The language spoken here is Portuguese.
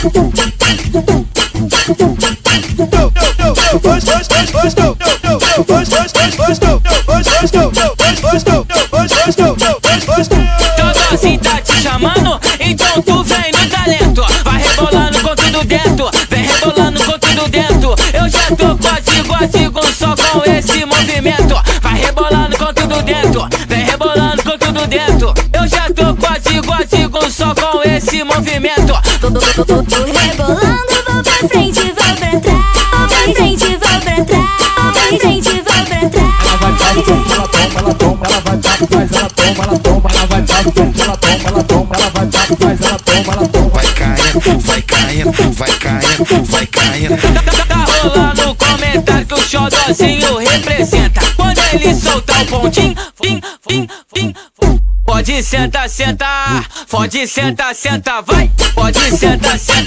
Todo assim tá te chamando, então tu vem no talento. Vai rebolando com tudo dentro, vem rebolando com tudo dentro. Eu já tô quase só com esse movimento. Vai rebolando com tudo dentro, vem rebolando com tudo dentro. Eu já tô quase só com esse movimento. Tô rebolando, vou pra frente, vou pra trás. Vou pra frente, vou pra trás. Vou pra frente, vou pra trás. Ela toma, ela vai dar, mas ela toma, ela toma, ela vai dar, ela toma, ela toma, ela vai dar, mas ela toma, ela toma. Vai caindo, vai caindo, vai caindo, vai caindo. Tá rolando no comentário que o xodózinho representa. Quando ele soltar o pontinho, pode sentar, sentar. Pode sentar, sentar, vai. Pode sentar, sentar.